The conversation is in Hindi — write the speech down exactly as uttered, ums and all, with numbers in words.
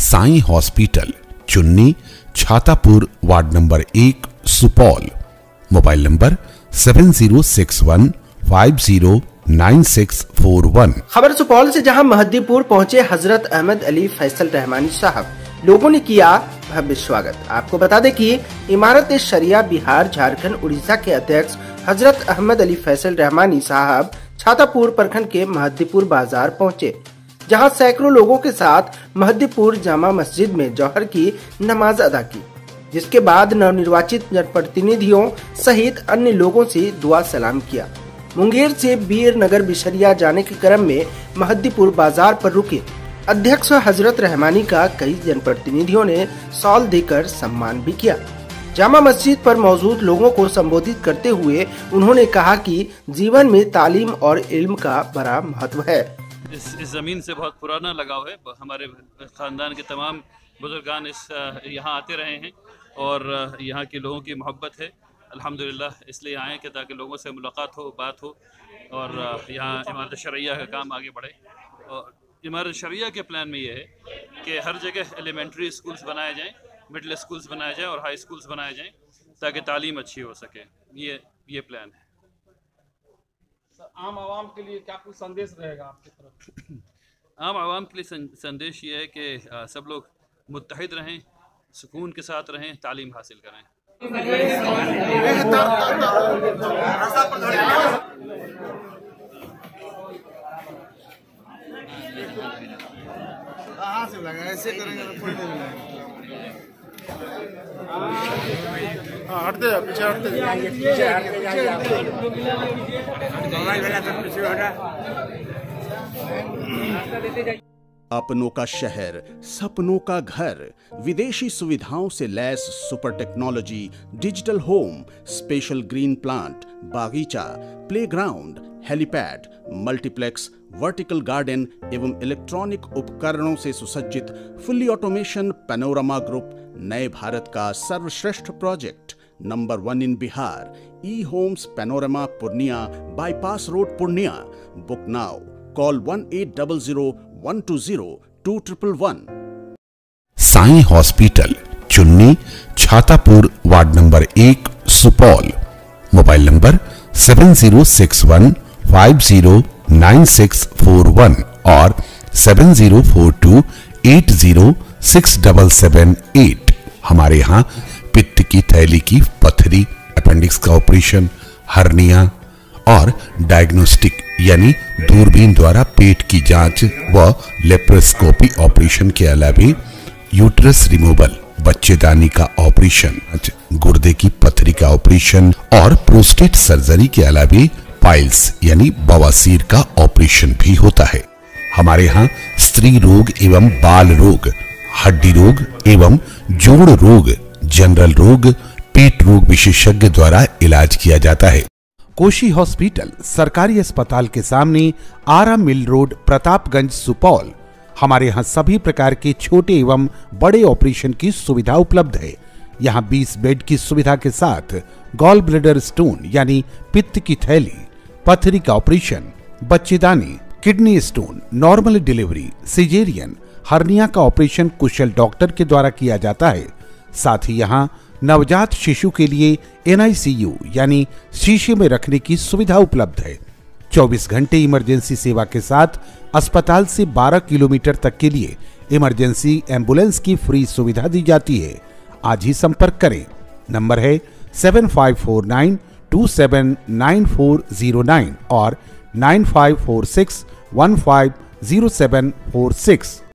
Sai hospital, Chunni, Chhatapur, ward number एक, Supaul. Mobile number seven zero six one five zero nine six four one. खबर सुपौल से, जहां महद्दीपुर पहुंचे हजरत अहमद अली फैसल रहमानी साहब, लोगों ने किया भव्य स्वागत। आपको बता दें कि इमारत शरिया बिहार, झारखंड, उड़ीसा के अध्यक्ष हजरत अहमद अली फैसल रहमानी साहब छातापुर प्रखंड के महद्दीपुर बाजार पहुंचे, जहां सैकड़ों लोगों के साथ महद्दीपुर जामा मस्जिद में जौहर की नमाज अदा की, जिसके बाद नवनिर्वाचित जनप्रतिनिधियों सहित अन्य लोगों से दुआ सलाम किया। मुंगेर से बीर नगर बिशरिया जाने के क्रम में महद्दीपुर बाजार पर रुके अध्यक्ष हजरत रहमानी का कई जनप्रतिनिधियों ने शॉल देकर सम्मान भी किया। जामा मस्जिद पर मौजूद लोगों को संबोधित करते हुए उन्होंने कहा कि जीवन में तालीम और इल्म का बड़ा महत्व है। इस, इस जमीन से बहुत पुराना लगाव है। हमारे खानदान के तमाम बुजुर्गान इस यहाँ आते रहे हैं और यहाँ के लोगों की मोहब्बत है। अल्हम्दुलिल्लाह इसलिए आए कि ताकि लोगों से मुलाकात हो, बात हो और यहाँ इमारत शरिया का काम आगे बढ़े। और इमारत शरिया के प्लान में ये है कि हर जगह एलिमेंट्री स्कूल्स बनाए जाएं, मिडिल स्कूल्स बनाए जाएं और हाई स्कूल्स बनाए जाएं ताकि तालीम अच्छी हो सके। ये ये प्लान है। आम आवाम के लिए क्या कुछ संदेश रहेगा आपकी तरफ? आम आवाम के लिए संदेश ये है कि सब लोग मुत्तहिद रहें, सुकून के साथ रहें, तालीम हासिल करें। कहाँ से लगा ऐसे करेंगे तो पलटे हटते जाओ, पीछे हटते जाओ। अपनों का शहर, सपनों का घर, विदेशी सुविधाओं से लैस super technology, digital home, special green plant, बागीचा, playground, helipad, multiplex, vertical garden एवं इलेक्ट्रॉनिक उपकरणों से सुसज्जित फुल्ली ऑटोमेशन पैनोरामा ग्रुप नए भारत का सर्वश्रेष्ठ project number one in Bihar, E homes panorama Purnia, bypass road Purnia. Book now, call one eight double zero one two zero two triple one. Sai hospital, Chunni, Chhatapur, ward number एक, Supaul. Mobile number seven zero six one five zero nine six four one और seven zero four two eight zero six double seven eight. हमारे यहाँ पित्त की थैली की पथरी, अपेंडिक्स का ऑपरेशन, हर्निया और डायग्नोस्टिक यानी दूरबीन द्वारा पेट की जांच व लेप्रोस्कोपी ऑपरेशन के अलावा यूट्रस रिमूवल, बच्चेदानी का ऑपरेशन, गुर्दे की पथरी का ऑपरेशन और प्रोस्टेट सर्जरी के अलावा पाइल्स यानी बवासीर का ऑपरेशन भी होता है। हमारे यहाँ स्त्री रोग एवं बाल रोग, हड्डी रोग एवं जोड़ रोग, जनरल रोग, पेट रोग विशेषज्ञ द्वारा इलाज किया जाता है। कोशी हॉस्पिटल, सरकारी अस्पताल के सामने, आरा मिल रोड, प्रतापगंज, सुपौल। हमारे यहाँ सभी प्रकार के छोटे एवं बड़े ऑपरेशन की सुविधा उपलब्ध है। यहाँ बीस बेड की सुविधा के साथ गॉल ब्लैडर स्टोन यानी पित्त की थैली, पथरी का ऑपरेशन, बच्चेदानी, kidney stone, normal delivery, caesarean, hernia का ऑपरेशन कुशल डॉक्टर के द्वारा किया जाता है। साथ ही यहाँ नवजात शिशु के लिए एन आई सी यू यानी शीशे में रखने की सुविधा उपलब्ध है। चौबीस घंटे इमरजेंसी सेवा के साथ अस्पताल से बारह किलोमीटर तक के लिए इमरजेंसी एम्बुलेंस की फ्री सुविधा दी जाती है। आज ही संपर्क करें। नंबर है seven five four nine two seven nine four zero nine और nine five four six one five zero seven four six.